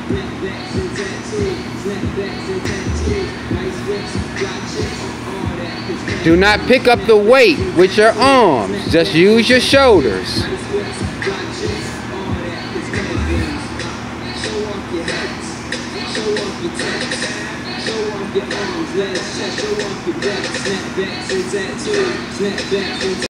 Do not pick up the weight with your arms. Just use your shoulders.